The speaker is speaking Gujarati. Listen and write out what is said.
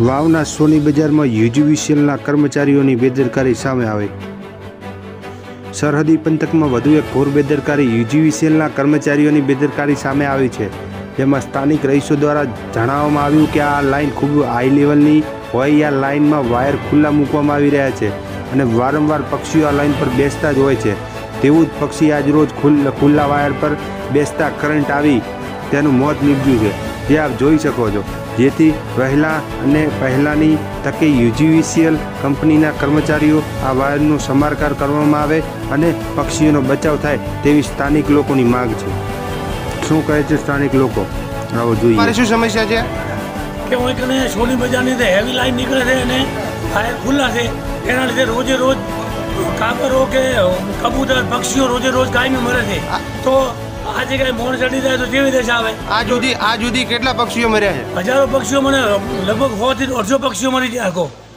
વાવના સોની બજારમાં યુજીવીસીએલના કર્મચારીઓની બેદરકારી સામે આવી। સરહદી પંથકમાં વધુ એક ઘોર બેદરકારી યુજીવીસીએલના કર્મચારીઓની બેદરકારી સામે આવી છે, જેમાં સ્થાનિક રહીશો દ્વારા જણાવવામાં આવ્યું કે આ લાઇન ખૂબ હાઈ લેવલની હોય। આ લાઇનમાં વાયર ખુલ્લા મૂકવામાં આવી રહ્યા છે અને વારંવાર પક્ષીઓ આ લાઇન પર બેસતા જ હોય છે। તેવું જ પક્ષી આજ રોજ ખુલ્લા વાયર પર બેસતા કરંટ આવી તેનું મોત નીપજ્યું છે, જે આપ જોઈ શકો છો। જેથી પહેલાની તકે યુજીવીસીએલ કંપનીના કર્મચારીઓ આ વાયરનું સમારકામ કરવામાં આવે અને પક્ષીઓનો બચાવ થાય તેવી સ્થાનિક લોકોની માંગ છે। શું કહે છે સ્થાનિક લોકો, આવો જોઈએ। મારે શું સમસ્યા છે કે હું કને સોની બજારની હેવી લાઈન નીકળે છે અને ફાયર ખુલ્લા છે, એના લીધે રોજે રોજ કાગરો કે કબૂતર પક્ષીઓ રોજે રોજ કાયમી મરે છે। તો આજે કઈ મોણ ચડી જાય તો કેવી રીતે આવે? આ સુધી કેટલા પક્ષીઓ મર્યા છે? હજારો પક્ષીઓ મને લગભગ 100 થી 150 પક્ષીઓ મરી ગયા।